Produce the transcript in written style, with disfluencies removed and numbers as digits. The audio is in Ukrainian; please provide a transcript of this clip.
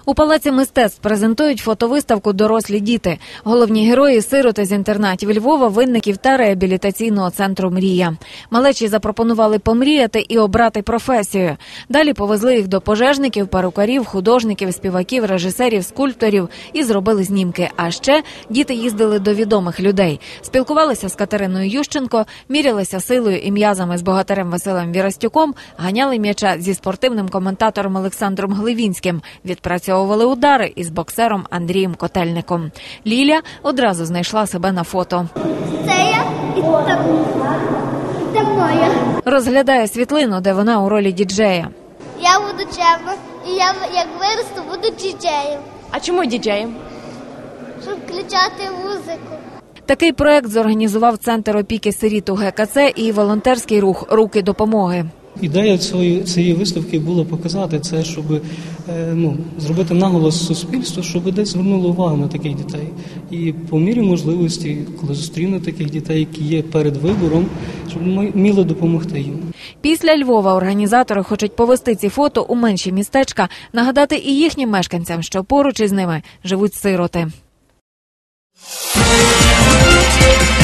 У Палаці мистецтв презентують фотовиставку «Дорослі діти». Головні герої – сироти з інтернатів Львова, Винників та реабілітаційного центру «Мрія». Малечі запропонували помріяти і обрати професію. Далі повезли їх до пожежників, перукарів, художників, співаків, режисерів, скульпторів і зробили знімки. А ще діти їздили до відомих людей. Спілкувалися з Катериною Ющенко, мірялися силою і м'язами з богатирем Василем Вірастюком, ганяли м'яча зі спортивним коментатором Олександром Гливінським, відпрацьовували удари із боксером Андрієм Котельником. Ліля одразу знайшла себе на фото. Це я і це моя. Розглядає світлину, де вона у ролі діджея. Я буду чемна, і я як виросту буду діджеєм. А чому діджеєм? Щоб включати музику. Такий проект зорганізував Центр опіки сиріт у ГКЦ і волонтерський рух «Руки допомоги». Ідея цієї виставки була показати це, щоб зробити наголос суспільству, щоб десь звернуло увагу на таких дітей. І по мірі можливості, коли зустріну таких дітей, які є перед вибором, щоб ми вміли допомогти їм. Після Львова організатори хочуть повести ці фото у менші містечка, нагадати і їхнім мешканцям, що поруч із ними живуть сироти.